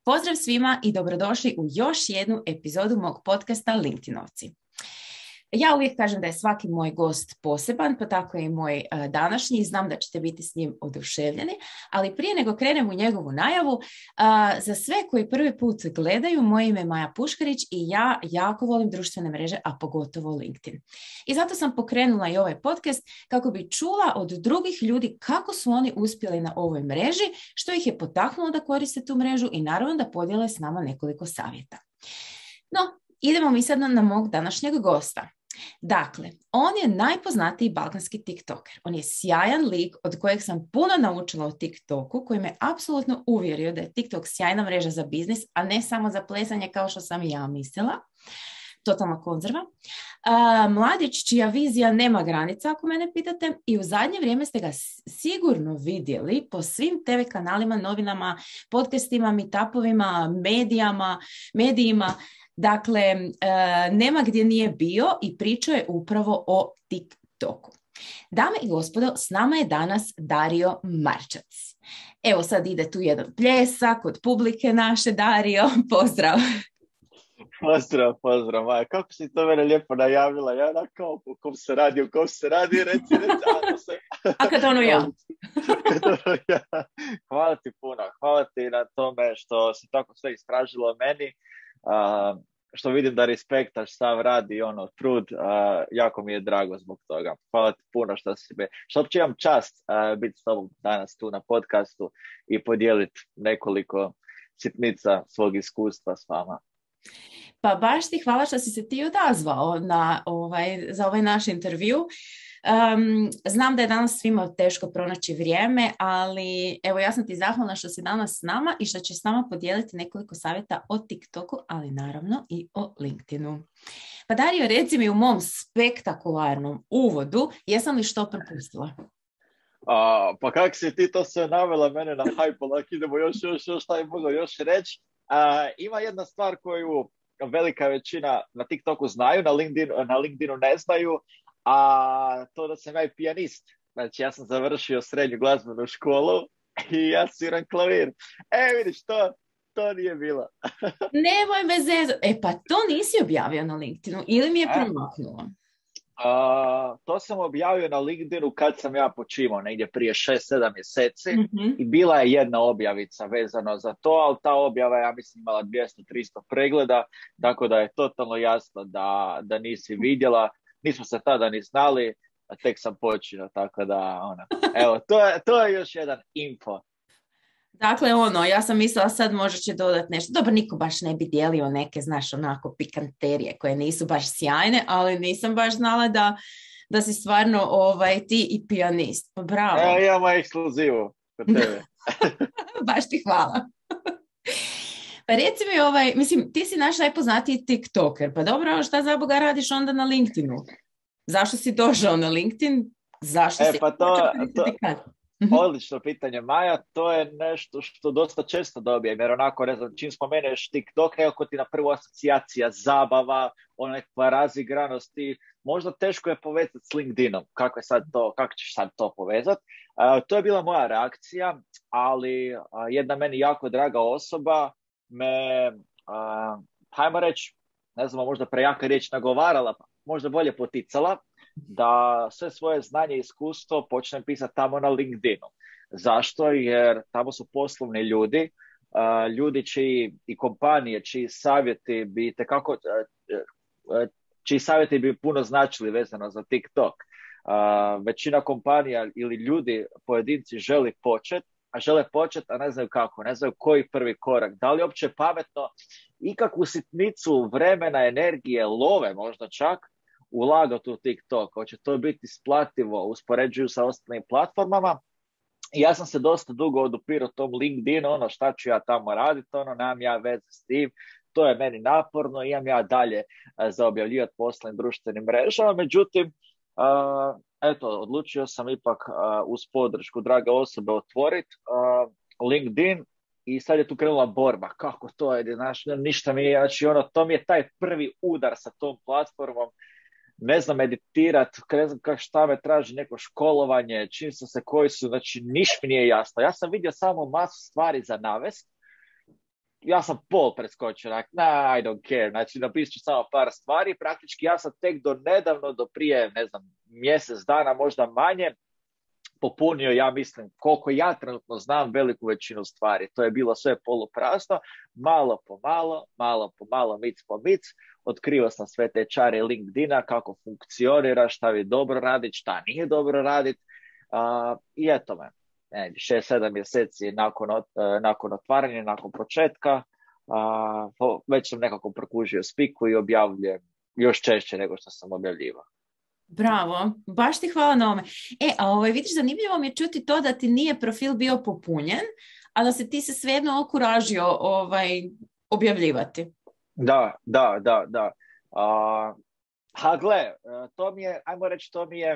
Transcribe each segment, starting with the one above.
Pozdrav svima i dobrodošli u još jednu epizodu mog podcasta LinkedInovci. Ja uvijek kažem da je svaki moj gost poseban, pa tako i moj današnji. Znam da ćete biti s njim oduševljeni, ali prije nego krenem u njegovu najavu, za sve koji prvi put gledaju, moje ime je Maja Puškarić i ja jako volim društvene mreže, a pogotovo LinkedIn. I zato sam pokrenula i ovaj podcast kako bi čula od drugih ljudi kako su oni uspjeli na ovoj mreži, što ih je potaknulo da koriste tu mrežu i naravno da podijele s nama nekoliko savjeta. No, idemo mi sad na mog današnjeg gosta. Dakle, on je najpoznatiji balkanski TikToker. On je sjajan lik od kojeg sam puno naučila o TikToku, koji me apsolutno uvjerio da je TikTok sjajna mreža za biznis, a ne samo za plesanje kao što sam i ja mislila. Totalna konzerva. Mladić čija vizija nema granica, ako mene pitate, i u zadnje vrijeme ste ga sigurno vidjeli po svim TV kanalima, novinama, podcastima, meetupovima, medijima. Dakle, nema gdje nije bio i pričao je upravo o TikToku. Dame i gospodo, s nama je danas Dario Marčac. Evo sad ide tu jedan pljesak od publike naše. Dario, pozdrav. Pozdrav, Maja. Kako si to mene lijepo najavila? Ja kao, o kom se radi, reci, A kad ono ja? Hvala ti puno, hvala ti na tome što si tako sve istražilo o meni. Što vidim da respektaš sav rad i trud, jako mi je drago zbog toga. Hvala ti puno što uopće imam čast biti s tobom danas tu na podcastu i podijeliti nekoliko sitnica svog iskustva s vama. Pa baš ti hvala što si se ti odazvao za ovaj naš intervju. Znam da je danas svima teško pronaći vrijeme, ali evo ja sam ti zahvalna što si danas s nama i što ćeš s nama podijeliti nekoliko savjeta o TikToku, ali naravno i o LinkedInu. Pa Dario, reci mi u mom spektakularnom uvodu, jesam li što propustila? Pa kak si ti to sve navela mene na hype, idemo još šta je mogu još reći. Ima jedna stvar koju velika većina na TikToku znaju, na LinkedInu ne znaju, a to da sam ja i pijanist. Znači, ja sam završio srednju glazbenu školu i ja sviram klavir. Vidiš, to nije bilo. Nemoj me zezu. Pa to nisi objavio na LinkedInu ili mi je promaknulo? To sam objavio na LinkedInu kad sam ja počimao, negdje prije 6-7 mjeseci. I bila je jedna objavica vezano za to, ali ta objava ja mislim imala 200-300 pregleda, tako da je totalno jasno da nisi vidjela. Nismo se tada ni znali, a tek sam počeo, tako da, evo, to je još jedan info. Dakle, ja sam mislila sad možda će dodati nešto. Dobro, niko baš ne bi dijelio neke, znaš, onako pikanterije koje nisu baš sjajne, ali nisam baš znala da si stvarno ti i pijanist. Pa bravo. Evo, imamo ekskluzivu kod tebe. Baš ti hvala. Pa reci mi, mislim, ti si naš najpoznatiji TikToker, pa dobro, šta za Boga radiš onda na LinkedInu? Zašto si došao na LinkedIn? Zašto si... Pa odlično pitanje, Maja, to je nešto što dosta često dobijem, jer onako, ne znam, čim spomeneš TikTok, nekako ti na prvu asocijacija, zabava, nekakva razigranost i možda teško je povezati s LinkedInom. Kako ćeš sad to povezati? To je bila moja reakcija, ali jedna meni jako draga osoba me, hajmo reći, ne znam, možda prejaka riječ nagovarala, možda bolje poticala, da sve svoje znanje i iskustvo počnem pisati tamo na LinkedInu. Zašto? Jer tamo su poslovni ljudi, ljudi i kompanije čiji savjeti bi puno značili vezano za TikTok. Većina kompanija ili ljudi, pojedinci žele početi, a ne znaju kako, ne znaju koji prvi korak. Da li uopće pametno ikakvu sitnicu vremena, energije, love možda čak, ulagati u TikTok. Hoće to biti isplativo, uspoređuju sa ostalim platformama. I ja sam se dosta dugo odupirao tom LinkedInu, šta ću ja tamo raditi, nemam ja veze s tim, to je meni naporno, imam ja dalje za objavljivati poslovnim društvenim mrežama, međutim, odlučio sam ipak uz podršku drage osobe otvoriti LinkedIn i sad je tu krenula borba. Kako to je, ništa mi je, to mi je taj prvi udar sa tom platformom, ne znam meditirati, ne znam šta me traži, neko školovanje, čim sam se koji su, ništa mi nije jasno. Ja sam vidio samo masu stvari za navest ja sam pol preskočio, I don't care, znači napisat ću samo par stvari, praktički ja sam tek do nedavno, do prije, ne znam, mjesec dana, možda manje, popunio, ja mislim, koliko ja trenutno znam, veliku većinu stvari. To je bilo sve poluprazno, malo po malo, mic po mic, otkrio sam sve te čare LinkedIna, kako funkcionira, šta vi dobro raditi, šta nije dobro raditi, i eto me. 6-7 mjeseci nakon otvaranja, nakon početka, već sam nekako prokužio spiku i objavljujem još češće nego što sam objavljivao. Bravo, baš ti hvala na ovome. Vidiš, zanimljivo mi je čuti to da ti nije profil bio popunjen, a da se ti se svejedno okuražio objavljivati. Da. Gle, to mi je, ajmo reći,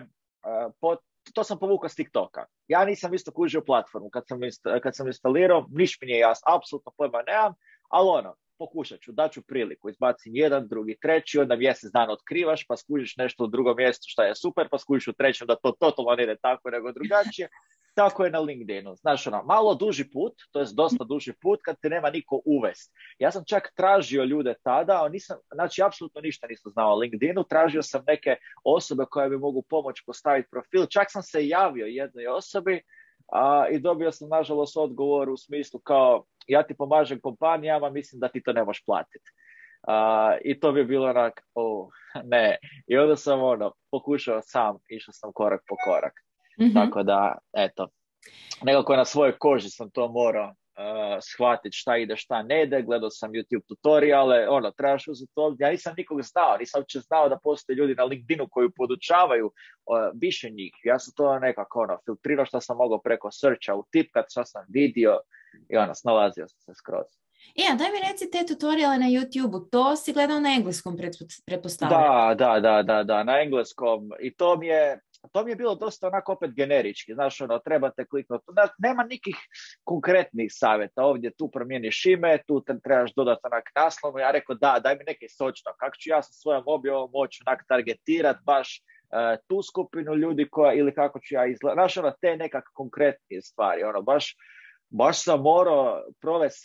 to sam povukao s TikToka. Ja nisam isto kužio platformu. Kad sam instalirao, niš mi nije jasno, apsolutno pojma nemam, ali pokušat ću, daću priliku, izbacim jedan, drugi, treći, onda mjesec dana otkrivaš, pa skužiš nešto u drugom mjestu što je super, pa skužiš u trećem da to totalno ne ide tako nego drugačije. Tako je na LinkedInu. Znaš, malo duži put, to je dosta duži put kad te nema niko uvest. Ja sam čak tražio ljude tada, znači apsolutno ništa nisam znao o LinkedInu, tražio sam neke osobe koje mi mogu pomoći postaviti profil, čak sam se javio jednoj osobi, i dobio sam nažalost odgovor u smislu kao ja ti pomažem kompanijama, mislim da ti to ne možeš platiti. I to bi bilo ne. I onda sam pokušao sam, išao sam korak po korak. Mm-hmm. Tako da, eto, nekako na svojoj koži sam to morao shvatiti šta ide, šta ne ide, gledao sam YouTube tutoriale, trebaš uzeti to, ja nisam nikog znao, nisam uopće znao da postoje ljudi na LinkedInu koji podučavaju više njih, ja sam to nekako filtrirao što sam mogao preko searcha, utipkat što sam vidio i snalazio sam se skroz. Daj mi reci te tutoriale na YouTube-u, to si gledao na engleskom pretpostavljam. Da, na engleskom, i to mi je bilo dosta onako opet generički, znaš, trebate kliknuti, nema nikih konkretnih savjeta, ovdje tu promijeniš ime, tu trebaš dodati onak naslov, ja rekao daj mi neke sočno, kako ću ja sa svojom objavom moći onak targetirati baš tu skupinu ljudi ili kako ću ja izgledati, znaš, te nekak konkretnije stvari, baš sam morao provesti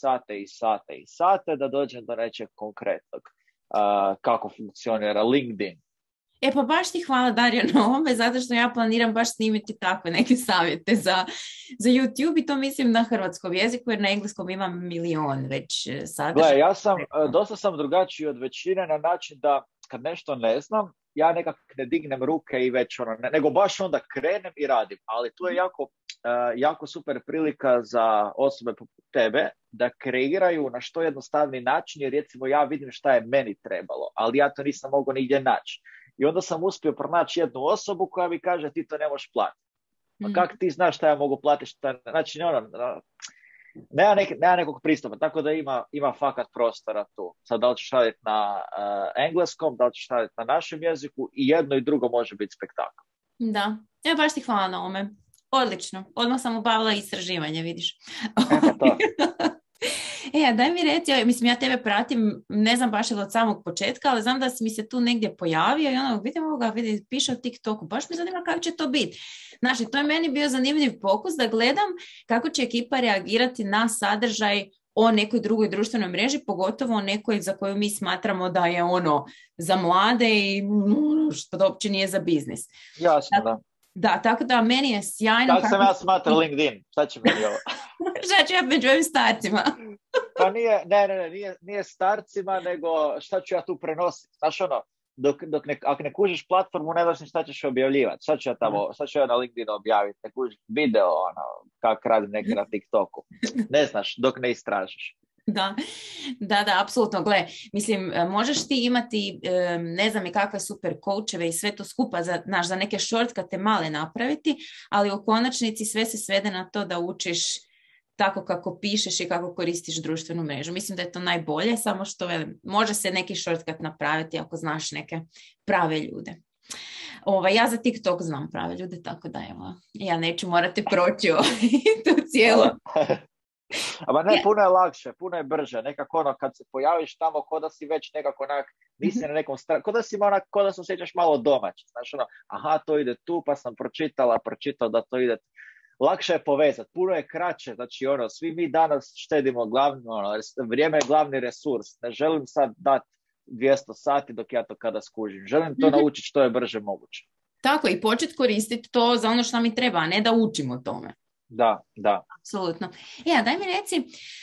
sate da dođem do nečeg konkretnog, kako funkcionira LinkedIn. Pa baš ti hvala, Darija, na ovome, zato što ja planiram baš snimiti takve neke savjete za YouTube i to mislim na hrvatskom jeziku, jer na engleskom imam milion već sadržaja. Ja dosta sam drugačiji od većine na način da kad nešto ne znam, ja nekako ne dignem ruke i već nego baš onda krenem i radim, ali tu je jako super prilika za osobe poput tebe da kreiraju na što jednostavni način, jer recimo ja vidim šta je meni trebalo, ali ja to nisam mogao nigdje naći. I onda sam uspio pronaći jednu osobu koja mi kaže ti to ne možeš platiti. Pa kako ti znaš šta ja mogu platiti? Znači, nema nekog pristupa, tako da ima fakat prostora tu. Sad da li ćeš raditi na engleskom, da li ćeš raditi na našem jeziku, i jedno i drugo može biti spektakl. Da, baš ti hvala na ovome. Odlično, odmah sam obavila istraživanje, vidiš. To. Daj mi reci, mislim ja tebe pratim, ne znam baš od samog početka, ali znam da si mi se tu negdje pojavio i vidim piše o TikToku, baš me zanima kako će to biti. Znači, to je meni bio zanimljiv pokus da gledam kako će ekipa reagirati na sadržaj o nekoj drugoj društvenoj mreži, pogotovo o nekoj za koju mi smatramo da je za mlade i što da uopće nije za biznis. Jasno, da. Da, tako da meni je sjajno. Kako sam ja smatrao LinkedIn? Šta će mi ovo? Šta ću ja među ovim starcima? Pa nije starcima, nego šta ću ja tu prenositi. Znaš ako ne kužiš platformu, ne znaš ni šta ćeš objavljivati. Šta ću ja na LinkedInu objaviti? Ne kužiš video, kako radim neki na TikToku. Ne znaš dok ne istražiš. Da, apsolutno. Gle, mislim, možeš ti imati, ne znam i kakve super coacheve i sve to skupa za neke shortcute male napraviti, ali u konačnici sve se svede na to da učiš tako kako pišeš i kako koristiš društvenu mrežu. Mislim da je to najbolje, samo što može se neki shortcut napraviti ako znaš neke prave ljude. Ja za TikTok znam prave ljude, tako da ja neću morati proći tu cijelu. Ama ne, puno je lakše, puno je brže. Nekako kad se pojaviš tamo, ko da si već nekako nisi na nekom stranu, ko da se osjećaš malo domaći. Znaš, aha, to ide tu, pa sam pročitao da to ide. lakše je povezati, puno je kraće, znači svi mi danas štedimo vrijeme je glavni resurs, ne želim sad dati 200 sati dok ja to kada skužim, želim to naučiti što je brže moguće. Tako, i početi koristiti to za ono što mi treba, a ne da učimo tome. Da. Apsolutno. A daj mi reci,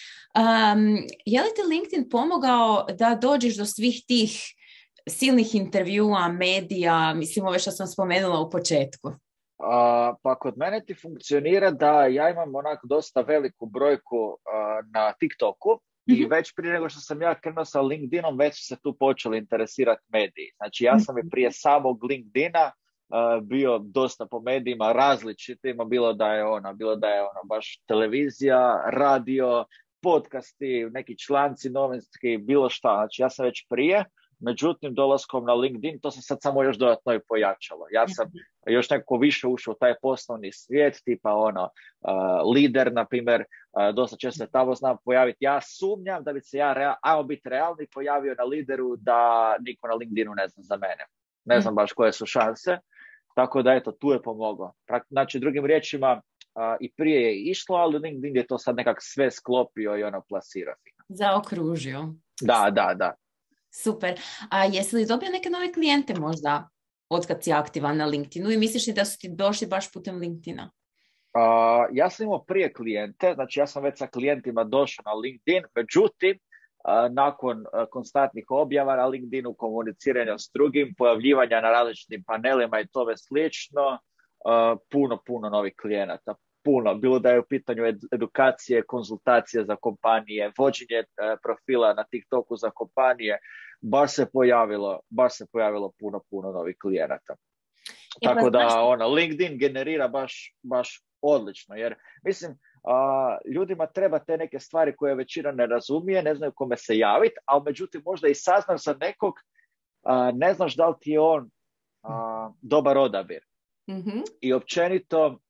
je li ti LinkedIn pomogao da dođeš do svih tih silnih intervjua, medija, mislim ove što sam spomenula u početku? Pa kod mene ti funkcionira da ja imam onako dosta veliku brojku na TikToku i već prije nego što sam ja krenuo sa LinkedInom, već su se tu počeli interesirati mediji. Znači ja sam i prije samog LinkedIna bio dosta po medijima različitima, bilo da je baš televizija, radio, podcasti, neki članci novinski, bilo šta. Znači ja sam već prije, međutim dolaskom na LinkedIn to se sad samo još dodatno i pojačalo. Ja sam još nekako više ušao u taj poslovni svijet, tipa lider, na primjer, dosta često se tamo znam pojaviti. Ja sumnjam da bi se ajmo biti realni, pojavio na lideru da niko na LinkedInu ne zna za mene. Ne znam baš koje su šanse. Tako da, eto, tu je pomoglo. Znači, drugim riječima, i prije je išlo, ali LinkedIn je to sad nekak sve sklopio i plasirao. Zaokružio. Da. Super. A jesi li dobio neke nove klijente možda otkad si aktivan na LinkedInu i misliš li da su ti došli baš putem LinkedIna? Ja sam imao prije klijente, znači ja sam već sa klijentima došao na LinkedIn, međutim, nakon konstantnih objava na LinkedInu, komuniciranja s drugim, pojavljivanja na različitim panelima i tome slično, puno novih klijenata. Bilo da je u pitanju edukacije, konzultacije za kompanije, vođenje profila na TikToku za kompanije, baš se pojavilo puno novih klijenata. Tako da LinkedIn generira baš odlično, jer mislim, ljudima treba te neke stvari koje većina ne razumije, ne znaju kome se javiti, ali međutim možda i saznaš za nekog, ne znaš da li ti je on dobar odabir. Mm-hmm. I općenito,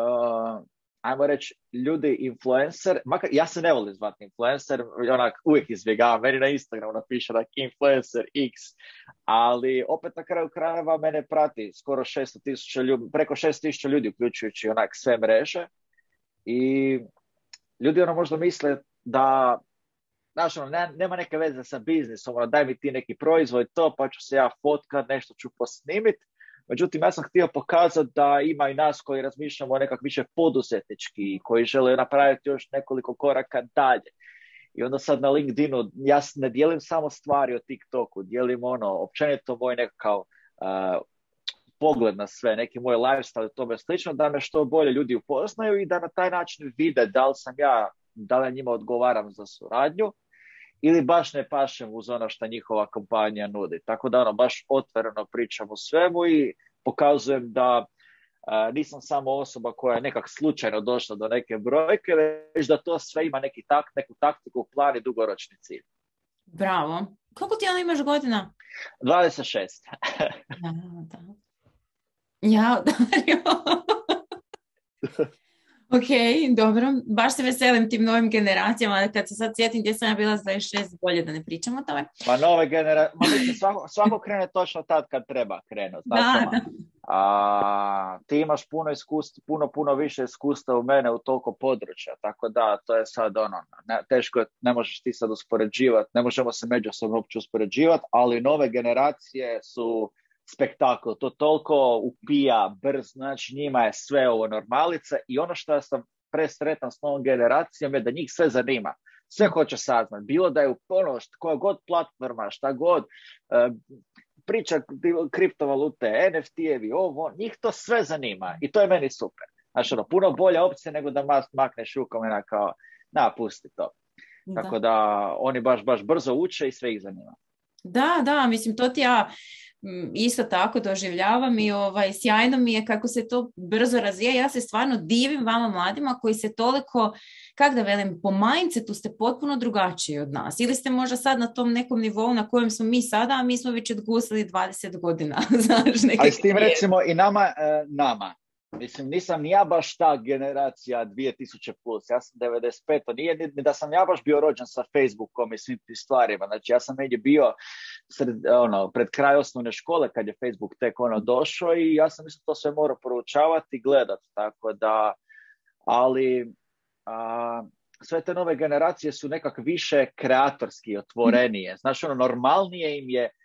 ajmo reći, ljudi influencer, ja se ne volim zvati influencer, uvijek izbjegavam, meni na Instagramu napiše influencer X, ali opet na kraju krajeva mene prati skoro 600,000 ljudi, preko 600,000 ljudi uključujući sve mreže. I ljudi možda misle da nema neke veze sa biznisom, daj mi ti neki proizvod to, pa ću se ja fotkat, nešto ću posnimiti. Međutim, ja sam htio pokazati da ima i nas koji razmišljamo nekak više poduzetnički, koji žele napraviti još nekoliko koraka dalje. I onda sad na LinkedInu ja ne dijelim samo stvari o TikToku, dijelim općenito moj nekakav pogled na sve, neki moj lifestyle i tome slično, da me što bolje ljudi upoznaju i da na taj način vide da li ja njima odgovaram za suradnju ili baš ne pašem uz ono što njihova kompanija nudi. Tako da baš otvoreno pričam o svemu i pokazujem da nisam samo osoba koja je nekak slučajno došla do neke brojke, već da to sve ima neku taktiku, plan i dugoročni cilj. Bravo. Koliko ti imaš godina? 26. Da. Ja, Dario. Ok, dobro. Baš se veselim tim novim generacijama. Kad se sad sjetim gdje sam ja bila 26, bolje da ne pričam o tome. Pa nove generacije, svako krene točno tad kad treba krenuti. Da. Ti imaš puno više iskustva u mene u toliko područja. Tako da, to je sad teško, ne možeš ti sad uspoređivati, ne možemo se međusobno uopće uspoređivati, ali nove generacije su spektakl, to toliko upija brz, znači njima je sve ovo normalica i ono što sam presretan s novom generacijom je da njih sve zanima, sve hoće saznati, bilo da je u koja god platforma, šta god, priča kriptovalute, NFT-evi, njih to sve zanima i to je meni super. Znači, puno bolja opcija nego da makneš rukom i kao, pusti to. Da. Tako da oni baš brzo uče i sve ih zanima. Da, mislim, to ti ja isto tako doživljavam i sjajno mi je kako se to brzo razvija. Ja se stvarno divim vama mladima koji se toliko, kako da velim, po mindsetu ste potpuno drugačiji od nas. Ili ste možda sad na tom nekom nivou na kojem smo mi sada, a mi smo već odgusili 20 godina. Znaš, ali s tim recimo i nama. Mislim, nisam ni ja baš ta generacija 2000+, ja sam 95, to nije ni da sam ja baš bio rođen sa Facebookom i svim tim stvarima, znači ja sam negdje bio pred kraj osnovne škole kad je Facebook tek došao i ja sam mislim to sve morao proučavati i gledati, tako da ali sve te nove generacije su nekak više kreatorski otvorenije. Znaš, ono, normalnije im je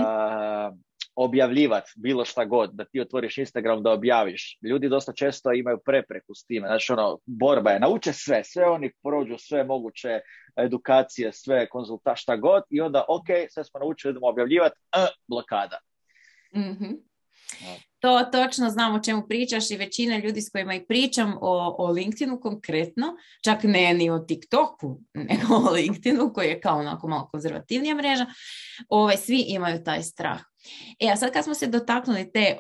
objavljivati bilo šta god, da ti otvoriš Instagram da objaviš. Ljudi dosta često imaju prepreku s time. Znači, ono, borba je, nauče sve oni prođu sve moguće edukacije, sve šta god i onda, ok, sve smo naučili, idemo objavljivati, blokada. Mm-hmm. To točno znam o čemu pričaš i većina ljudi s kojima i pričam o LinkedInu konkretno, čak ne ni o TikToku, nego o LinkedInu koji je kao onako malo konzervativnija mreža, svi imaju taj strah. A sad kad smo se dotaknuli te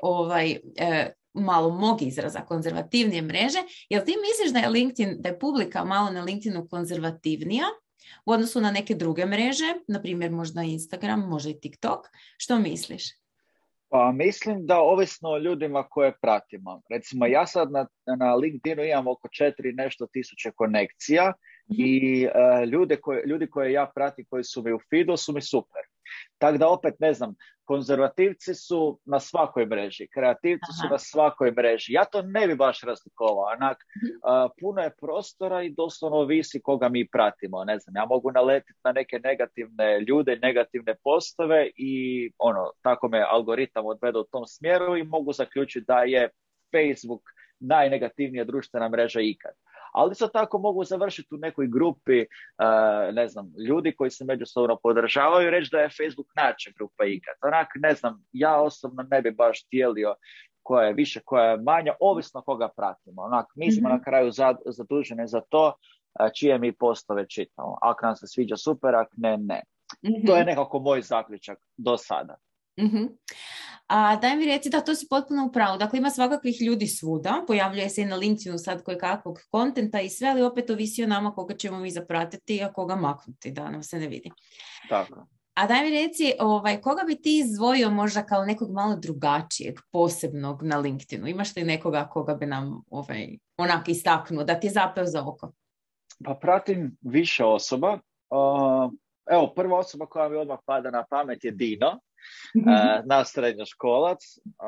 malo mog izraza konzervativnije mreže, jel ti misliš da je LinkedIn, da je publika malo na LinkedInu konzervativnija u odnosu na neke druge mreže, na primjer možda Instagram, možda i TikTok? Što misliš? Pa mislim da ovisno o ljudima koje pratimo. Recimo ja sad na LinkedInu imam oko 4 nešto tisuće konekcija i ljudi koje ja pratim koji su mi u feedu su mi super. Tako da opet ne znam, konzervativci su na svakoj mreži, kreativci su na svakoj mreži. Ja to ne bi baš razlikovao. Puno je prostora i doslovno ovisi koga mi pratimo. Ne znam, ja mogu naletiti na neke negativne ljude, negativne postove i tako me algoritam odvede u tom smjeru i mogu zaključiti da je Facebook najnegativnija društvena mreža ikad. Ali isto tako mogu završiti u nekoj grupi, ne znam, ljudi koji se međusobno podržavaju i reći da je Facebook najjača grupa ikad. Ne znam, ja osobno ne bi baš dijelio koja je više, koja je manja, ovisno koga pratimo. Mi smo na kraju zaduženi za to čije mi postove čitamo. Ako nam se sviđa super, ako ne, ne. To je nekako moj zaključak do sada. A daj mi reci da to si potpuno u pravu. Dakle, ima svakakvih ljudi svuda, pojavljuje se i na LinkedInu sad koje kakvog kontenta i sve, ali opet ovisi o nama koga ćemo mi zapratiti, a koga maknuti, da nam se ne vidi. Tako. A daj mi reci, koga bi ti izdvojio možda kao nekog malo drugačijeg, posebnog na LinkedInu? Imaš li nekoga koga bi nam onak istaknuo, da ti je zapeo za oko? Pa pratim više osoba. Evo, prva osoba koja mi odmah pada na pamet je Dino. Naš srednjoškolac.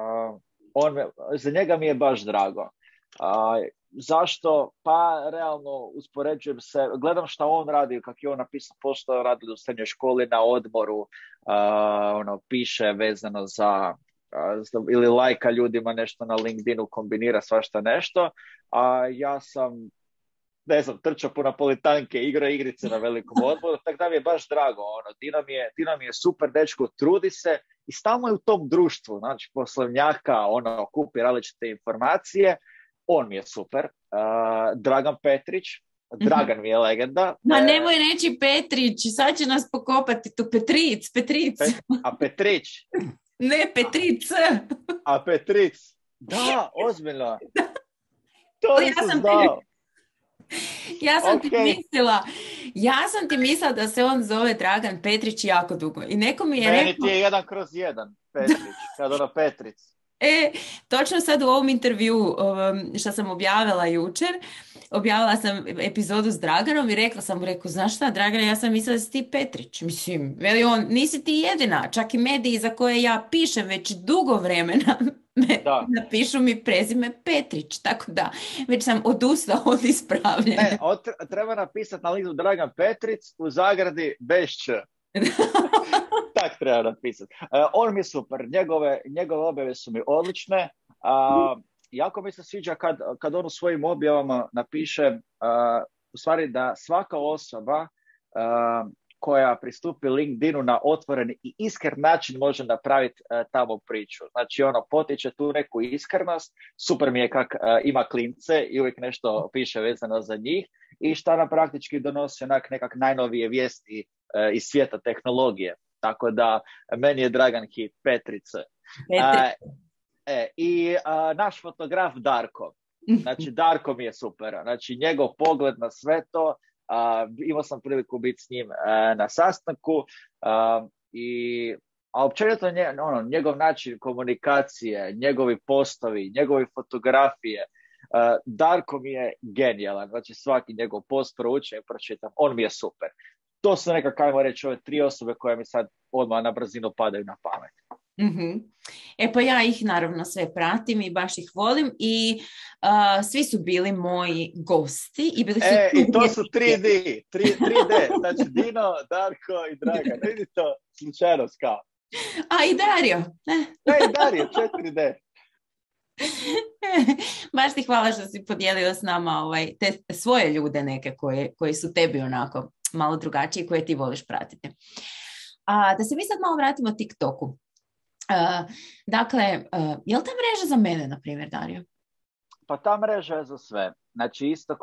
Za njega mi je baš drago. Zašto? Pa realno uspoređujem se, gledam šta on radi, kako je on napisao pošto radi u srednjoj školi na odmoru, piše vezano za ili lajka ljudima nešto na LinkedInu, kombinira svašta nešto, a ja sam trčao po napolitanke, igra igrice na velikom odboru, tako da mi je baš drago. Dino mi je super dečko, trudi se i stalno je u tom društvu, znači poslovnjaka, kupi različite informacije, on mi je super. Dragan Petrić, Dragan mi je legenda. Ma nemoj reći Petrić, sad će nas pokopati tu Petric. A Petrić? Ne, Petric. A Petric? Da, ozbiljno. To nisam znao. Ja sam ti mislila da se on zove Dragan Petrić jako dugo. I neko mi je Meni ti je 1/1 Petrić, kad Petrić. Točno sad u ovom intervju što sam objavila jučer, objavila sam epizodu s Draganom i rekla sam mu, znaš šta Dragane, ja sam mislila da si ti Petrić. Mislim, veli on, nisi ti jedina, čak i mediji za koje ja pišem već dugo vremena napišu mi prezime Petrić, tako da već sam odustao od ispravljanja. Treba napisati na listu Dragan Petrić u zagradi bez č. Tak treba napisati. On mi je super, njegove objave su mi odlične. Jako mi se sviđa kad on u svojim objavama napiše u stvari da svaka osoba koja pristupi LinkedInu na otvoren i iskren način može napraviti tamo priču. Znači potiče tu neku iskrenost, super mi je kak ima klince i uvijek nešto piše vezano za njih i šta nam praktički donosi nekak najnovije vijesti iz svijeta tehnologije. Tako da meni je Dragan hit, Petrice. I naš fotograf Darko. Znači Darko mi je super. Znači njegov pogled na sve to, imao sam priliku biti s njim na sastanku a općenito njegov način komunikacije, njegovi postovi, njegove fotografije, Darko mi je genijalan. Znači svaki njegov post proučujem i pročitam, on mi je super. To su nekako, ajmo reći, ove 3 osobe koje mi sad odmah na brzinu padaju na pamet. Mm-hmm. E pa ja ih naravno sve pratim i baš ih volim i svi su bili moji gosti i bili su I to su 3D, znači Dino, Darko i Dragan, vidi to slučajnost kao. A i Dario. I Dario, 4D. Baš ti hvala što si podijelio s nama te svoje ljude neke koji su tebi onako malo drugačiji, koje ti voliš pratiti. Da se mi sad malo vratimo TikToku. Dakle, je li ta mreža za mene, na primjer, Dario? Pa ta mreža je za sve. Znači,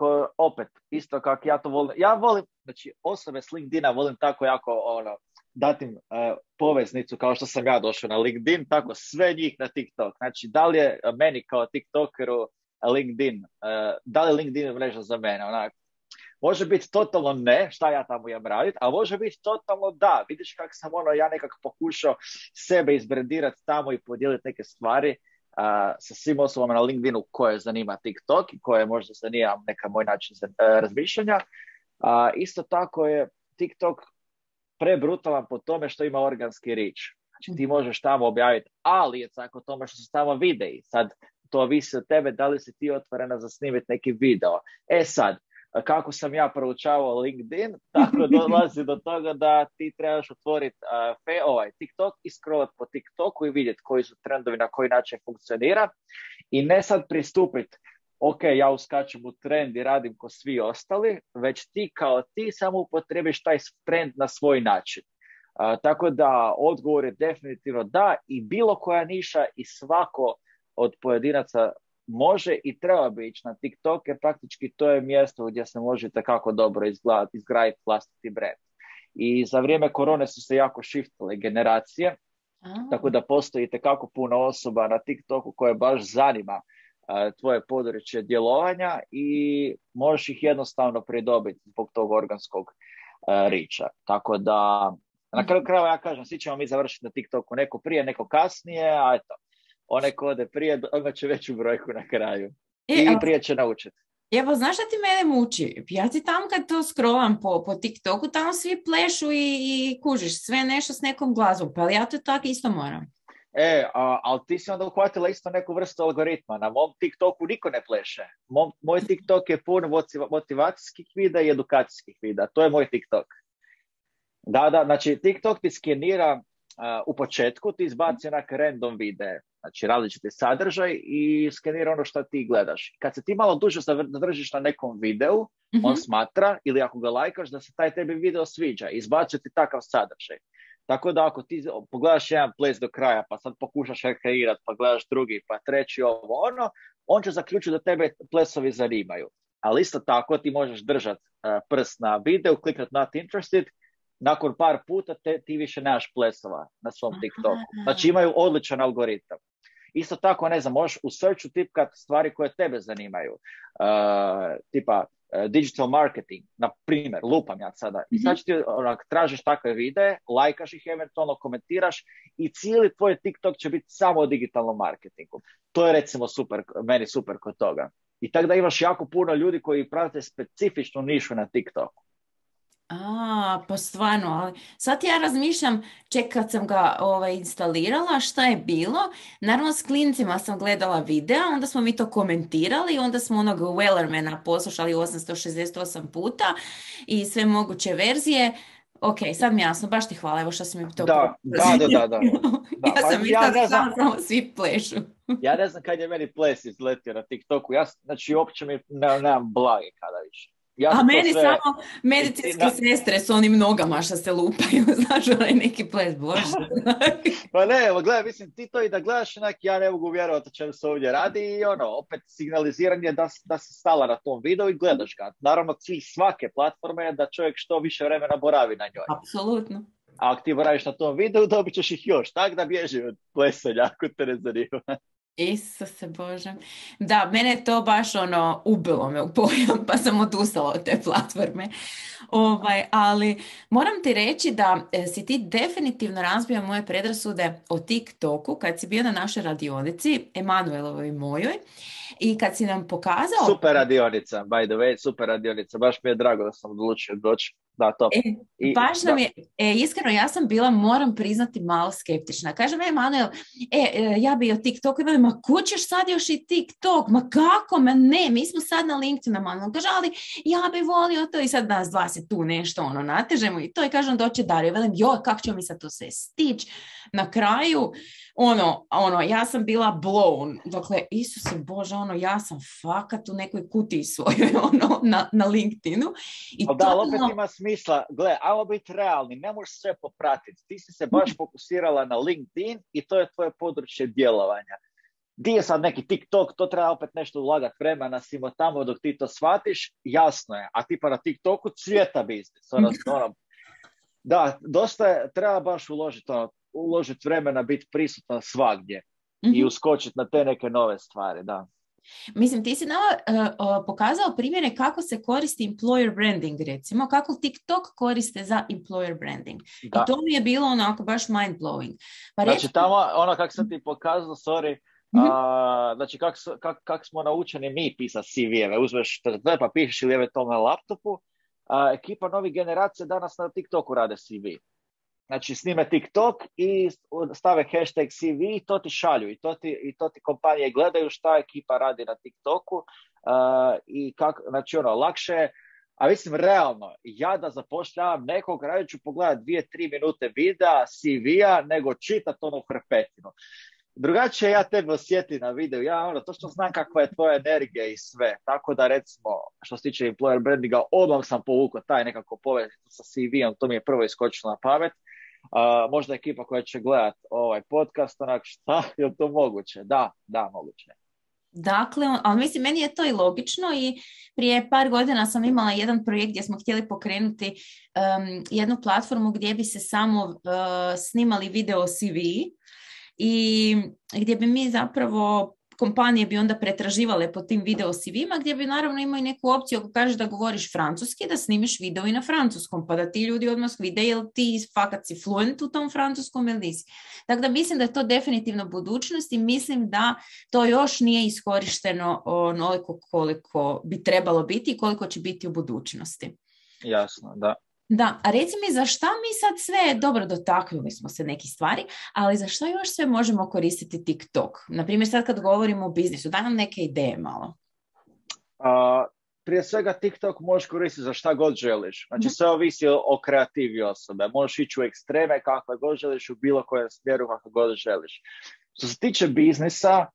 isto kako ja to volim. Ja volim, znači, osobe s LinkedIna volim tako jako, dati im poveznicu kao što sam ja došao na LinkedIn, tako sve njih na TikTok. Znači, da li je meni kao TikTokeru LinkedIn, da li je LinkedIn mreža za mene? Onako, može biti totalno ne, šta ja tamo imam raditi, a može biti totalno da. Vidiš kako sam ja nekako pokušao sebe izbrendirati tamo i podijeliti neke stvari sa svim osobama na LinkedInu koje zanima TikTok i koje možda zanima neka moj način razmišljanja. Isto tako je TikTok prebrutalan po tome što ima organski reach. Znači ti možeš tamo objaviti ako tome što su tamo videi. Sad to ovisi od tebe da li si ti otvorena za snimiti neki video. Sad, kako sam ja proučavao LinkedIn, tako dolazi do toga da ti trebaš otvoriti TikTok i scrollat po TikToku i vidjeti koji su trendovi, na koji način funkcionira i ne sad pristupiti ok, ja uskačem u trend i radim ko svi ostali, već ti kao ti samo upotrebiš taj trend na svoj način. Tako da odgovor je definitivno da i bilo koja niša i svako od pojedinaca može i treba bi ići na TikTok, jer praktički to je mjesto gdje se možete kako dobro izgraditi vlastiti brand. I za vrijeme korone su se jako shiftale generacije, tako da postoji kako puno osoba na TikToku koje baš zanima tvoje područje djelovanja i možeš ih jednostavno pridobiti zbog tog organskog reacha. Tako da, na kraju krajeva ja kažem, svi ćemo mi završiti na TikToku, neko prije, neko kasnije, a eto, onaj ko ode prije, imat će veću brojku na kraju. I prije će naučiti. Evo, znaš šta ti mene muči? Ja ti tamo kad to scrollam po TikToku, tamo svi plešu i kužiš sve nešto s nekom glazbom, pa ja to tako isto moram. Ali ti si onda uhvatila isto neku vrstu algoritma. Na mom TikToku niko ne pleše. Moj TikTok je pun motivacijskih videa i edukacijskih videa. To je moj TikTok. Da, znači TikTok ti skenira u početku, ti izbaci onak random videe. Znači različiti sadržaj i skenira ono što ti gledaš. Kad se ti malo duže zadržiš na nekom videu, on smatra, ili ako ga lajkaš, da se taj tebi video sviđa. Izbacuje ti takav sadržaj. Tako da ako ti pogledaš jedan ples do kraja, pa sad pokušaš rekreirati, pa gledaš drugi, pa treći on će zaključiti da tebe plesovi zanimaju. Ali isto tako ti možeš držati prst na video, kliknuti not interested, nakon par puta ti više nemaš plesova na svom TikToku. Znači imaju odličan algoritam. Isto tako, ne znam, možeš u searchu tipkat stvari koje tebe zanimaju. Tipa digital marketing, na primjer, lupam ja sada. I sad ti tražiš takve videe, lajkaš ih, eventualno komentiraš i cijeli tvoj TikTok će biti samo o digitalnom marketingu. To je recimo meni super kod toga. I tako da imaš jako puno ljudi koji prate specifičnu nišu na TikToku. Pa stvarno, ali sad ja razmišljam, kad sam ga instalirala, šta je bilo. Naravno, s klincima sam gledala videa, onda smo mi to komentirali, onda smo onog Wellermana poslušali 868 puta i sve moguće verzije. Ok, sad mi jasno, baš ti hvala, evo što si mi to Da. Ja sam mislila da samo svi plešu. Ja ne znam kad je meni ples izletio na TikToku, znači uopće mi nemam blage kada više. A meni sve... samo medicinske sestre s onim nogama što se lupaju, znaš, onaj neki ples, bože. Pa ne, evo, gledaj, mislim, ti to i da gledaš, ja ne mogu vjerovati o čemu se ovdje radi i opet signaliziranje da si stala na tom videu i gledaš ga. Naravno, cilj svake platforme je da čovjek što više vremena boravi na njoj. Apsolutno. A ako ti boraviš na tom videu, dobit ćeš ih još, tak da bježi od plesanja, ako te ne zanima. Isuse Bože. Da, mene je to baš ubilo me u pojam, pa sam odustala od te platforme. Ali moram ti reći da si ti definitivno razbio moje predrasude o TikToku kad si bio na našoj radionici, Emanuelovoj i mojoj, i kad si nam pokazao... Super radionica, by the way, super radionica. Baš mi je drago da sam odlučio doći. Da, top. Baš nam je, iskreno, ja sam bila, moram priznati, malo skeptična. Kaže me Emanuel, ja bi o TikToku imala, ma ko ćeš sad još i TikTok? Ma kako? Ma ne, mi smo sad na LinkedInu, Emanuel. Kaže, ali ja bi volio to i sad nas dva se tu nešto natežemo i to i kažem doće Dario. Velim, kako ćemo mi sad to sve stići? Na kraju, ja sam bila blown. Dakle, Isuse Bože, ja sam fakat u nekoj kutiji svojoj, na LinkedInu. I da, ali opet ima smisla. Gle, ajmo biti realni, ne možeš sve popratiti. Ti si se baš fokusirala na LinkedIn i to je tvoje područje djelovanja. Di je sad neki TikTok, to treba opet nešto ulagati vremena, simo tamo dok ti to shvatiš, jasno je. A ti pa na TikToku cvjeta biznis. Da, dosta je, treba baš uložiti vremena, biti prisutan svagdje i uskočiti na te neke nove stvari, da. Mislim, ti si nama pokazao primjere kako se koristi employer branding, recimo, kako TikTok koriste za employer branding. Da. I to mi je bilo onako baš mind-blowing. Pa znači, tamo, kako sam ti pokazao, znači, kako smo naučeni mi pisati CV-eve, uzmeš pa pišeš ili to na laptopu, ekipa novih generacija danas na TikToku rade CV. Znači, snime TikTok i stave hashtag CV i to ti šalju. I to ti kompanije gledaju šta ekipa radi na TikToku. I kako, znači, lakše. A mislim, realno, ja da zapošljavam nekog, radit ću pogledati 2-3 minute videa, CV-a, nego čitati hrpetinu. Drugačije ja tebe osjetim na videu. Ja točno znam kakva je tvoja energija i sve. Tako da, recimo, što se tiče employer brandinga, odmah sam povukao taj nekako poveznicu sa CV-om. To mi je prvo iskočilo na pamet. Možda ekipa koja će gledati ovaj podcast, šta je to moguće? Da, moguće. Dakle, ali mislim, meni je to i logično i prije par godina sam imala jedan projekt gdje smo htjeli pokrenuti jednu platformu gdje bi se samo snimali video CV i gdje bi mi zapravo kompanije bi onda pretraživale po tim video CV-ima, gdje bi naravno imao i neku opciju ako kažeš da govoriš francuski, da snimiš video i na francuskom, pa da ti ljudi odmah vide jel ti fakat si fluent u tom francuskom ili nisi. Tako da mislim da je to definitivno budućnost i mislim da to još nije iskorišteno onoliko koliko bi trebalo biti i koliko će biti u budućnosti. Jasno, da. Da, a reci mi za šta mi sad sve, dobro, dotaknuli smo se nekih stvari, ali za šta još sve možemo koristiti TikTok? Naprimjer, sad kad govorimo o biznisu, daj nam neke ideje malo. Prije svega TikTok možeš koristiti za šta god želiš. Znači sve ovisi o kreativi osobe. Možeš ići u ekstreme kakve god želiš, u bilo kojem smjeru kakve god želiš. Što se tiče biznisa,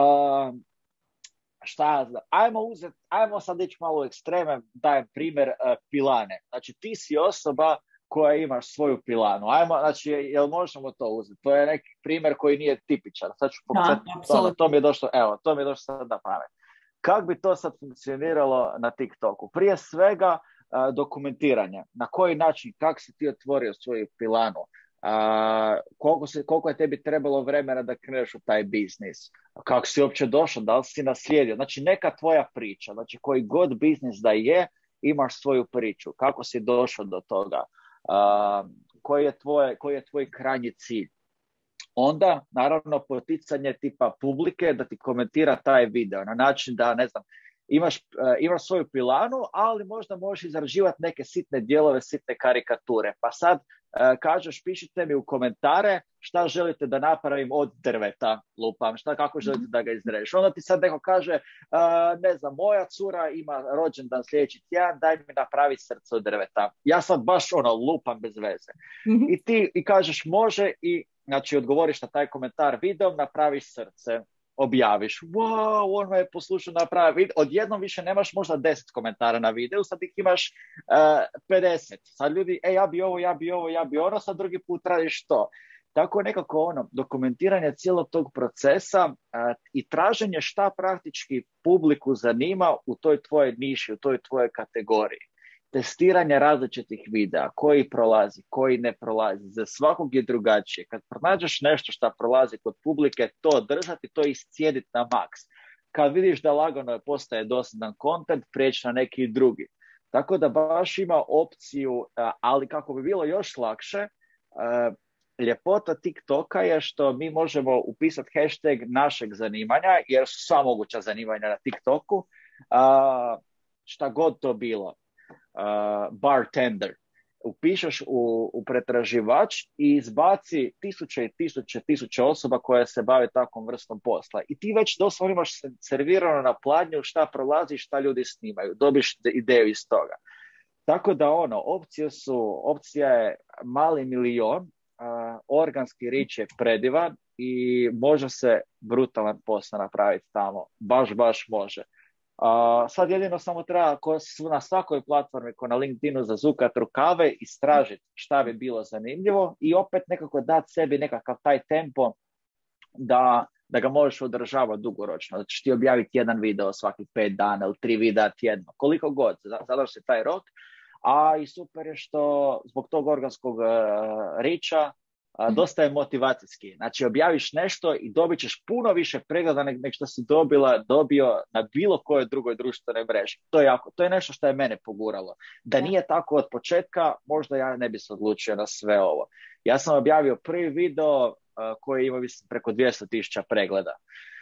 ajmo sad ići malo u ekstreme, dajem primjer pilane. Znači ti si osoba koja imaš svoju pilanu. Znači, jel možemo to uzeti? To je neki primjer koji nije tipičan. Sad ću pokušati, to mi je došlo sad na pamet. Kako bi to sad funkcioniralo na TikToku? Prije svega dokumentiranje. Na koji način, kako si ti otvorio svoju pilanu? Koliko je tebi trebalo vremena da kreneš u taj biznis, kako si uopće došao, da li si naslijedio, znači neka tvoja priča, znači koji god biznis da je, imaš svoju priču, kako si došao do toga, koji je tvoj krajnji cilj. Onda, naravno, poticanje tipa publike da ti komentira taj video na način da, ne znam, imaš svoju pilanu, ali možda možeš izraživati neke sitne dijelove, sitne karikature. Pa sad kažeš, pišite mi u komentare šta želite da napravim od drveta, lupam, kako želite da ga izrežeš. Onda ti sad neko kaže, ne znam, moja cura ima rođendan sljedeći tjedan, daj mi napravi srce od drveta. Ja sad baš lupam bez veze. I ti kažeš može i znači odgovoriš na taj komentar videom, napraviš srce. Objaviš, wow, on me je poslušao napravi. Odjednom više nemaš možda 10 komentara na videu, sad ih imaš 50. Sad ljudi, ja bi ono, sad drugi put radiš to. Tako nekako dokumentiranje cijelog tog procesa i traženje šta praktički publiku zanima u toj tvojoj niši, u toj tvojoj kategoriji. Testiranje različitih videa, koji prolazi, koji ne prolazi, za svakog je drugačije. Kad pronađeš nešto što prolazi kod publike, to držati, to iscijediti na maks. Kad vidiš da lagano postaje dosadan kontent, prijeći na neki drugi. Tako da baš ima opciju, ali kako bi bilo još lakše, ljepota TikToka je što mi možemo upisati hashtag našeg zanimanja, jer su sva moguća zanimanja na TikToku, šta god to bilo. Bartender. upišeš u pretraživač i izbaci tisuće osoba koje se bave takvom vrstom posla. I ti već doslovno imaš servirano na pladnju šta prolazi, šta ljudi snimaju. Dobiš ideju iz toga. Tako da opcija je mali milion, organski rič je predivan i može se brutalan posao napraviti tamo. Baš može. Sad jedino samo treba na svakoj platformi, ko na LinkedInu, zazukat rukave, istražiti šta bi bilo zanimljivo i opet nekako dati sebi nekakav taj tempo da ga možeš održavati dugoročno. Da ćeš ti objaviti jedan video svaki 5 dana ili 3 videa tjedno, koliko god, zadaš se taj rok. A i super je što zbog tog organskog riča dosta je motivacijski. Znači, objaviš nešto i dobit ćeš puno više pregleda nego što si dobio na bilo kojoj drugoj društvenoj mreži. To je nešto što je mene poguralo. Da nije tako od početka, možda ja ne bi se odlučio na sve ovo. Ja sam objavio prvi video koji ima preko 200,000 pregleda.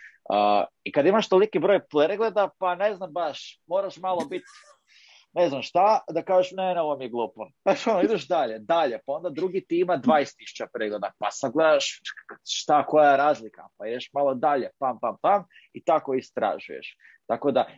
I kad imaš toliki broj pregleda, pa ne znam baš, moraš malo biti ne znam šta, da kažeš ne, ovo mi je glupo. Pa ideš dalje, pa onda drugi ti ima 20,000 pregleda, pa sad gledaš koja je razlika, pa ideš malo dalje, pam, i tako istražuješ. Tako da,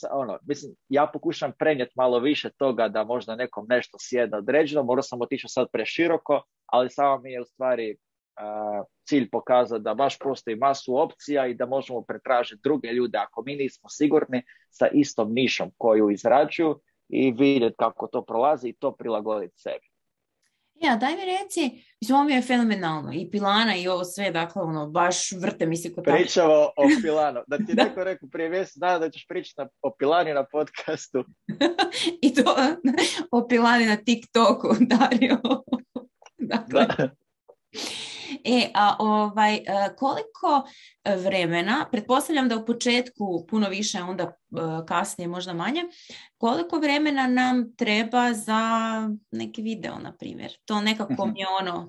ja pokušam prenijeti malo više toga da možda nekom nešto sjedne određeno, možda sam otišao sad preširoko, ali samo mi je u stvari cilj pokazati da baš postoji masu opcija i da možemo pretražiti druge ljude ako mi nismo sigurni sa istom nišom koju izrađuju i vidjeti kako to prolazi i to prilagoditi sebi. Ja, daj mi reci, ovo mi je fenomenalno, i pilana i ovo sve, dakle, baš vrte mi se kod toga. Pričamo o pilanu. Da ti neko rekao prije mjesec dana da ćeš pričati o pilani na podcastu. I to o pilani na TikToku, Dario. Dakle. Da. Koliko vremena, pretpostavljam da u početku puno više, onda kasnije možda manje, koliko vremena nam treba za neki video, na primjer? To nekako mi je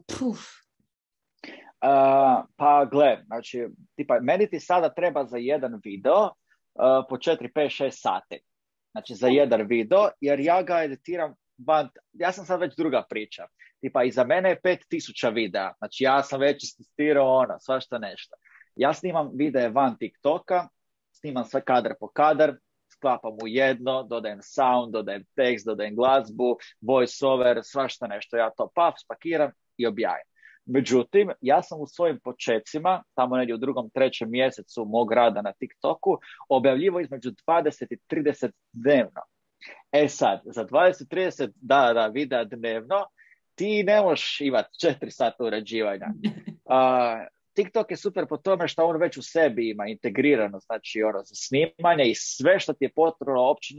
Pa gle, znači, meni ti sada treba za jedan video po 4, 5, 6 sati. Znači za jedan video, jer ja ga editiram ja sam sad već druga priča. Iza mene je 5,000 videa. Znači ja sam već testirao svašta nešto. Ja snimam videe van TikToka, snimam sve kadar po kadar, sklapam u jedno, dodajem sound, dodajem tekst, dodajem glazbu, voice over, svašta nešto. Ja to spakiram i objavim. Međutim, ja sam u svojim počecima, tamo negdje u 2., 3. mjesecu mog rada na TikToku, objavljivo između 20 i 30 dnevno. Sad, za 20-30 videa dnevno ti ne možeš imati 4 sata urađivanja. TikTok je super po tome što on već u sebi ima integrirano, znači za snimanje i sve što ti je potrebno, uopće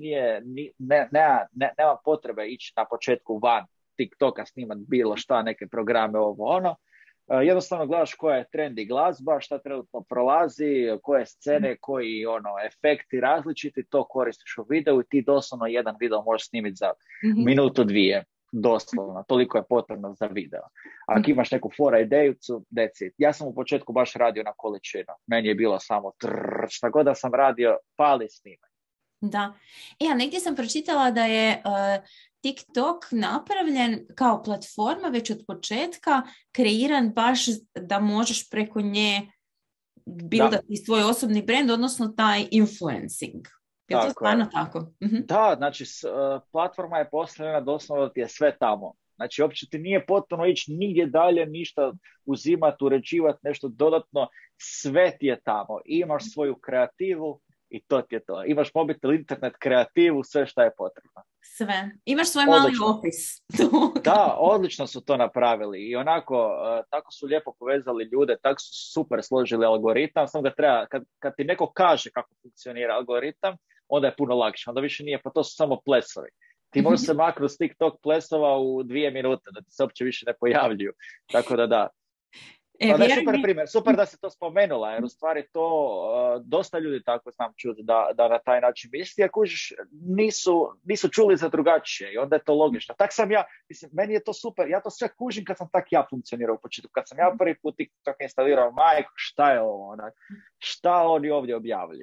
nema potrebe ići na početku van TikToka snimati bilo šta, neke programe, jednostavno gledaš koja je trendy glazba, šta trenutno prolazi, koje scene, koji efekti različiti, to koristiš u videu i ti doslovno jedan video možeš snimiti za minutu, 2, doslovno, toliko je potrebno za video. Ako imaš neku fora idejicu, deci. Ja sam u početku baš radio na količinu, meni je bilo samo šta god da sam radio, pali snimanje. Da. Ja negdje sam pročitala da je TikTok napravljen kao platforma već od početka, kreiran baš da možeš preko nje buildati svoj osobni brand, odnosno taj influencing. Je to stvarno tako? Da, znači platforma je postavljena doslovno da ti je sve tamo. Znači, uopće ti nije potrebno ići nigdje dalje, ništa uzimati, uređivati, nešto dodatno. Sve ti je tamo. Imaš svoju kreativu i to ti je to. Imaš mobitel, internet, kreativu, sve što je potrebno. Sve. Imaš svoj mali opis. Da, odlično su to napravili. I tako su lijepo povezali ljude, tako su super složili algoritam. Samo ga treba, kad ti neko kaže kako funkcionira algoritam, onda je puno lakše. Onda više nije, pa to su samo plesovi. Ti možeš se maknuti s TikTok plesova u 2 minute, da ti se uopće više ne pojavljuju. Tako da. Super primjer, super da se to spomenula, jer u stvari to dosta ljudi tako znam čuti da na taj način misli, jer kužiš, nisu čuli za drugačije i onda je to logično. Tak sam ja, meni je to super, ja to sve kužim kad sam tak ja funkcionirao u početku. Kad sam ja prvi put TikTok instalirao, majko, šta je ovo, šta oni ovdje objavljuju?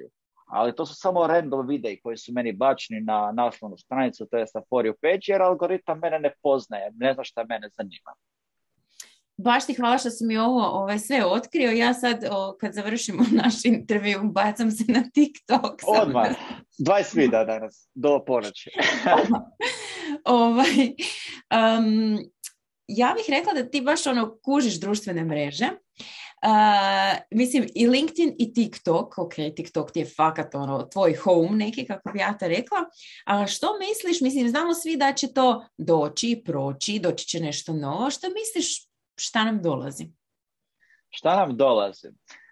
ali to su samo random videi koji su meni bačeni na naslovnu stranicu, to je na For You page, jer algoritam mene ne poznaje, ne zna šta mene zanima. Baš ti hvala što si mi ovo sve otkrio. Ja sad, kad završimo naš intervju, bacam se na TikTok. Odmah. 20 videa danas, do ponoći. Ja bih rekla da ti baš kužiš društvene mreže. Mislim, i LinkedIn i TikTok. Ok, TikTok ti je fakat tvoj home neki, kako bi ja to rekla. A što misliš? Mislim, znamo svi da će to proći, doći će nešto novo. Što misliš? Šta nam dolazi? Šta nam dolazi?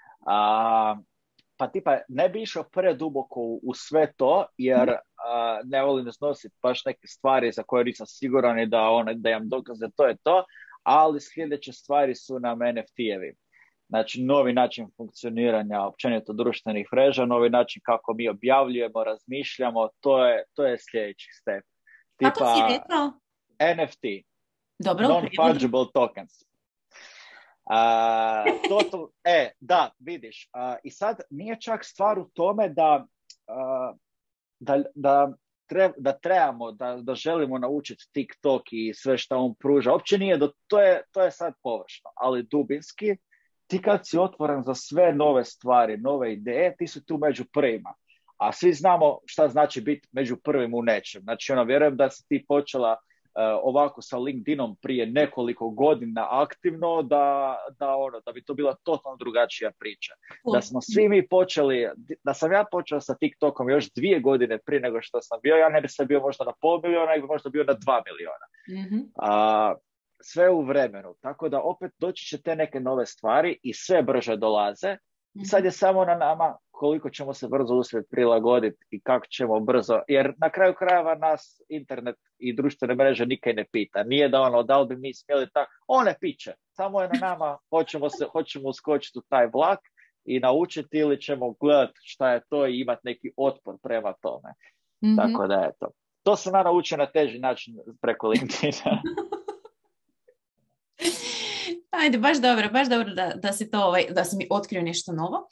Pa tipa, ne bi išao preduboko u sve to, jer ne volim iznositi baš neke stvari za koje nisam siguran i da imam dokaze, to je to, ali sljedeće stvari su nam NFT-evi. Znači, novi način funkcioniranja općenito društvenih mreža, novi način kako mi objavljujemo, razmišljamo, to je sljedeći step. Tipa, kako si rekao? NFT. Dobro, non-fungible tokens. Da, vidiš. I sad nije čak stvar u tome da trebamo, da želimo naučiti TikTok i sve što on pruža. Uopće nije, to je sad površno, ali dubinski, ti kad si otvoren za sve nove stvari, nove ideje, ti su tu među prvima. A svi znamo šta znači biti među prvim u nečem. Znači, vjerujem da si ti počela ovako sa LinkedInom prije nekoliko godina aktivno, da bi to bila totalno drugačija priča. Da smo svi mi počeli, da sam ja počeo sa TikTokom još 2 godine prije nego što sam bio, ja ne bi se bio možda na 500 miliona, nego možda bio na 2 miliona. Mm-hmm. Sve u vremenu. Tako da opet doći će te neke nove stvari i sve brže dolaze. Mm-hmm. Sad je samo na nama koliko ćemo se brzo uspjeti prilagoditi i kako ćemo brzo, jer na kraju krajeva nas internet i društvene mreže nikaj ne pita. Nije da li bi mi smjeli tako, one piće. Samo je na nama, hoćemo uskočiti u taj vlak i naučiti ili ćemo gledati šta je to i imati neki otpor prema tome. Mm-hmm. Tako da eto. To sam naučio na teži način preko LinkedIna. Ajde, baš dobro da si to, da si mi otkrio nešto novo.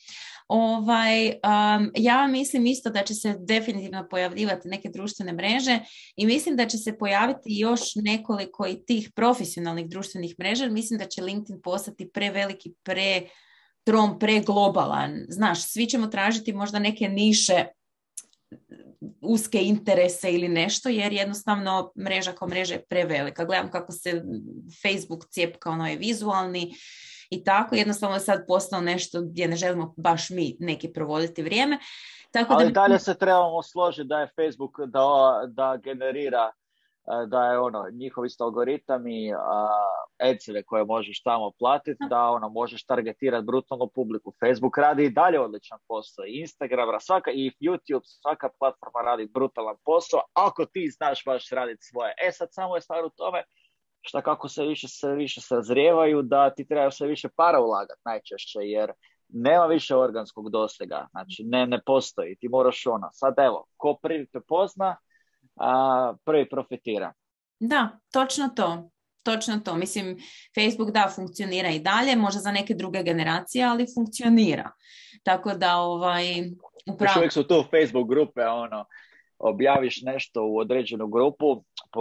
Ja mislim isto da će se definitivno pojavljivati neke društvene mreže i mislim da će se pojaviti još nekoliko i tih profesionalnih društvenih mreža. Mislim da će LinkedIn postati preveliki, preglobalan. Znaš, svi ćemo tražiti možda neke niše, uske interese ili nešto, jer jednostavno mreža kao mreža je prevelika. Gledam kako se Facebook cijepka, je vizualni i tako, jednostavno je sad postao nešto gdje ne želimo baš mi neki provoditi vrijeme. Tako ali dalje se trebamo složiti da je Facebook da generira, da je njihov isto algoritam i adsove koje možeš tamo platiti, da možeš targetirati brutalnu publiku. Facebook radi i dalje odličan posao, Instagram, i YouTube, svaka platforma radi brutalan posao, ako ti znaš baš raditi svoje. Sad samo je stvar u tome što kako se više sazrijevaju, da ti treba sve više para ulagati najčešće, jer nema više organskog dosega, znači ne postoji, ti moraš sad evo, ko prvi te pozna, prvi profitira. Da, točno to. Mislim, Facebook funkcionira i dalje, možda za neke druge generacije, ali funkcionira. Tako da upravo... Uvijek su tu Facebook grupe, objaviš nešto u određenu grupu,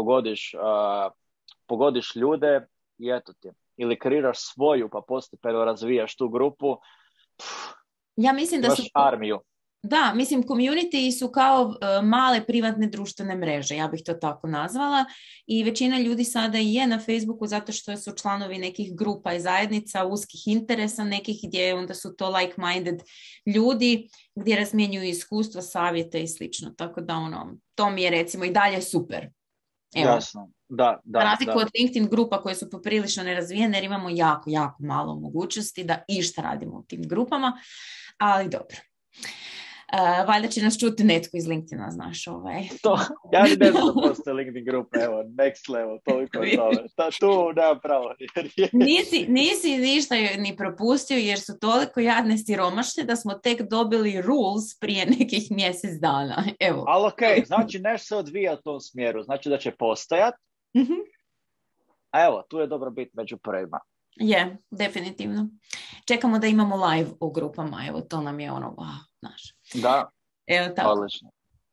pogodiš ljude i eto ti. Ili kreiraš svoju pa postepeno razvijaš tu grupu. Ja mislim da su... armiju. Da, mislim, community su kao male privatne društvene mreže, ja bih to tako nazvala, i većina ljudi sada i je na Facebooku zato što su članovi nekih grupa i zajednica, uskih interesa nekih gdje onda su to like-minded ljudi gdje razmjenjuju iskustva, savjete i slično, tako da to mi je recimo i dalje super. Evo. Jasno, da. Razliku od LinkedIn grupa koje su poprilično nerazvijene jer imamo jako, jako malo mogućnosti da išta radimo u tim grupama, ali dobro. Valjda će nas čuti netko iz LinkedIna, znaš, To, ja ne znam da postoje LinkedIn grupe, evo, next level, toliko je tome. Tu nema pravo. Nisi ništa ni propustio jer su toliko jadne siromašne da smo tek dobili rules prije nekih mjesec dana. Evo. Ali okej, znači nešto se odvija u tom smjeru, znači da će postojati. Mm-hmm. A evo, tu je dobro biti među prvima. Je, definitivno. Čekamo da imamo live u grupama, evo, to nam je znaš. Da. Evo tako. Odlično.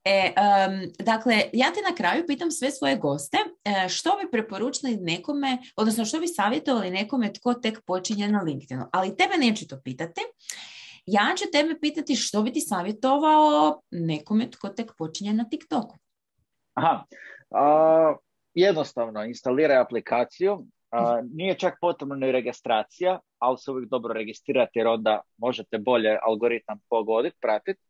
Dakle, ja te na kraju pitam sve svoje goste, što bi preporučili nekome, odnosno što bi savjetovali nekome tko tek počinje na LinkedInu. Ali tebe neću to pitati. Ja ću tebe pitati što bi ti savjetovao nekome tko tek počinje na TikToku. Aha, jednostavno, instaliraj aplikaciju. Nije čak potrebno ni registracija, ali se uvijek dobro registrirati jer onda možete bolje algoritam pogoditi, pratiti.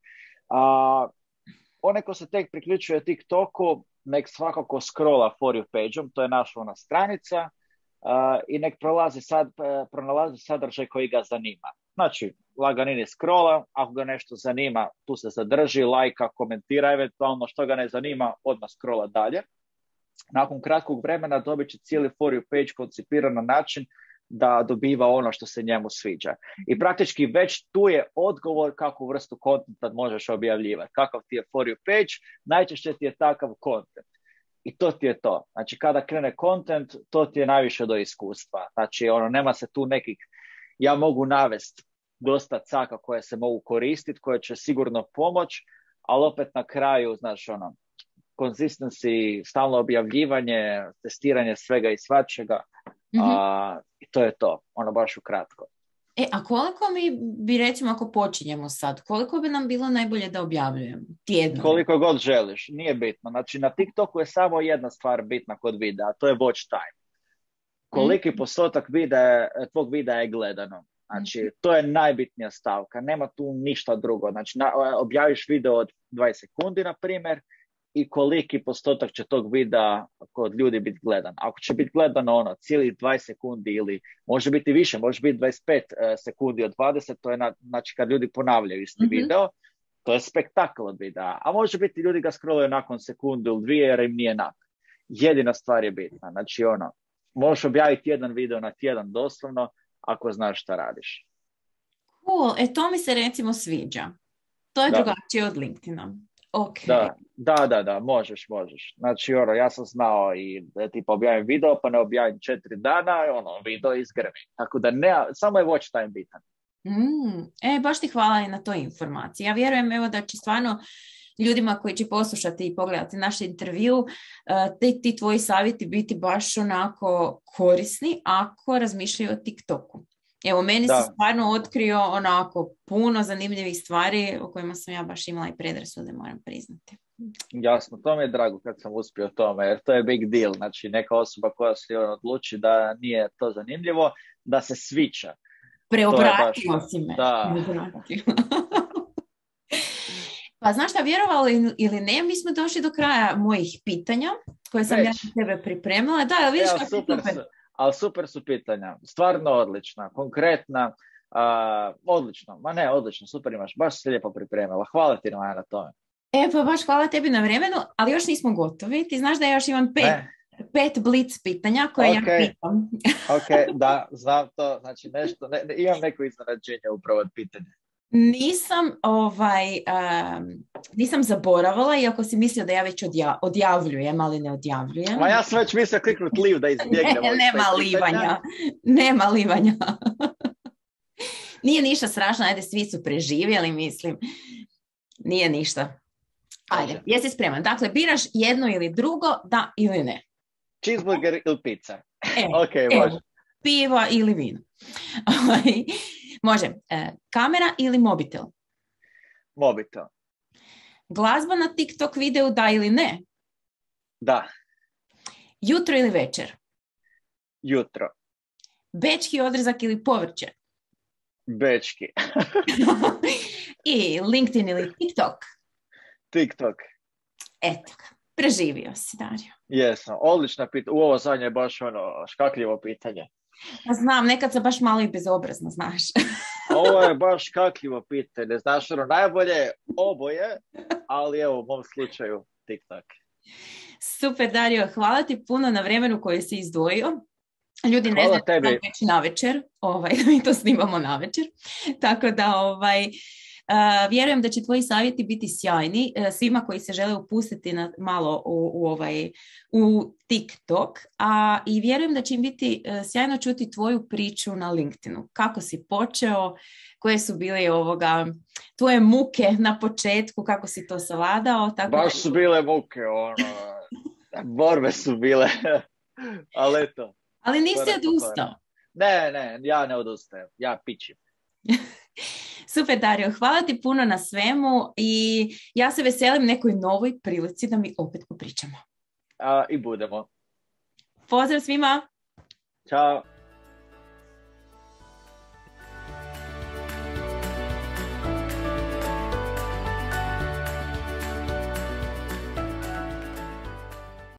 Onaj ko se tek priključuje TikToku, nek svakako scrolla For You page-om, to je naša ona stranica, i nek pronalazi sadržaj koji ga zanima. Znači, laganini scrolla, ako ga nešto zanima, tu se zadrži, lajka, komentira, eventualno što ga ne zanima, odmah scrolla dalje. Nakon kratkog vremena dobit će cijeli For You page koncipiran na način da dobiva ono što se njemu sviđa. I praktički već tu je odgovor kakvu vrstu kontenta možeš objavljivati. Kakav ti je For You page, najčešće ti je takav kontent. I to ti je to. Znači, kada krene kontent, to ti je najviše do iskustva. Znači, nema se tu nekih, ja mogu navesti dosta caka koje se mogu koristiti, koje će sigurno pomoći, ali opet na kraju, znaš, consistency, stalno objavljivanje, testiranje svega i svačega, i to je to, baš ukratko. A koliko mi bi, recimo, ako počinjemo sad, koliko bi nam bilo najbolje da objavljujemo? Tjedno? Koliko god želiš, nije bitno. Znači, na TikToku je samo jedna stvar bitna kod videa, a to je watch time. Koliki postotak tvog videa je gledano. Znači, to je najbitnija stavka, nema tu ništa drugo. Znači, objaviš video od 20 sekundi, na primjer, i koliki postotak će tog videa kod ljudi biti gledan. Ako će biti gledano cijeli 20 sekundi ili može biti više, može biti 25 sekundi od 20, to je znači kad ljudi ponavljaju isti video, to je spektakl od videa. A može biti ljudi ga scrollaju nakon sekundu ili dvije jer im nije nakon. Jedina stvar je bitna. Znači možeš objaviti jedan video na tjedan doslovno ako znaš šta radiš. Cool, to mi se recimo sviđa. To je drugačije od LinkedIna. Okay. Da, možeš. Znači, ja sam znao i da tipa objavim video, pa ne objavim 4 dana, video izgrmi. Tako da samo je watch time bitan. Baš ti hvala i na toj informaciji. Ja vjerujem da će stvarno ljudima koji će poslušati i pogledati naš intervju, ti tvoji savjeti biti baš onako korisni ako razmišljaju o TikToku. Evo, meni se stvarno otkrio puno zanimljivih stvari o kojima sam ja baš imala i predrasude, moram priznati. Jasno, to mi je drago kad sam uspio tome, jer to je big deal. Znači, neka osoba koja se odluči da nije to zanimljivo, da se sviča. Preobratio si me. Da. Pa znaš šta, vjerovali ili ne, mi smo došli do kraja mojih pitanja koje sam ja tebe pripremila. Da, vidiš kako super. Ali super su pitanja, stvarno odlična, konkretna, odlično, odlično, super imaš, baš se lijepo pripremila, hvala ti Maja na tome. Pa baš hvala tebi na vremenu, ali još nismo gotovi, ti znaš da ja još imam pet blitz pitanja koje ja pitam. Ok, da, znam to, znači nešto, imam neko iznenađenje upravo od pitanja. Nisam zaboravila, iako si mislio da ja već odjavljujem, ali ne odjavljujem. Ma ja sam već mislio kliknut live da izbjegnemo. Nema livanja. Nije ništa strašno, ajde, svi su preživjeli, mislim. Nije ništa. Ajde, jesi spreman? Dakle, biraš jedno ili drugo, da ili ne. Cheeseburger ili pizza. Može. Pivo ili vino. Može. Kamera ili mobitel? Mobitel. Glazba na TikTok videu, da ili ne? Da. Jutro ili večer? Jutro. Bečki odrezak ili povrće? Bečki. I LinkedIn ili TikTok? TikTok. Eto ga. Preživio si, Dario. Jesam. Odlična pitanja. U ovo zadnje je baš škakljivo pitanje. Znam, nekad sam baš malo i bezobrazna, znaš. Ovo je baš škakljivo pitanje. Znaš, najbolje oboje, ali evo u mom slučaju TikTok. Super, Dario, hvala ti puno na vremenu koje si izdvojio. Ljudi ne znaju da već na večer, mi to snimamo na večer. Tako da, Vjerujem da će tvoji savjeti biti sjajni svima koji se žele upustiti malo u TikTok, i vjerujem da će im biti sjajno čuti tvoju priču na LinkedInu. Kako si počeo, koje su bile tvoje muke na početku, kako si to savladao. Baš su bile muke, borbe su bile, ali eto. Ali nisi odustao. Ne, ja ne odustajem, ja pičim. Super, Dario, hvala ti puno na svemu i ja se veselim nekoj novoj prilici da mi opet popričamo. I budemo. Pozdrav svima! Ćao!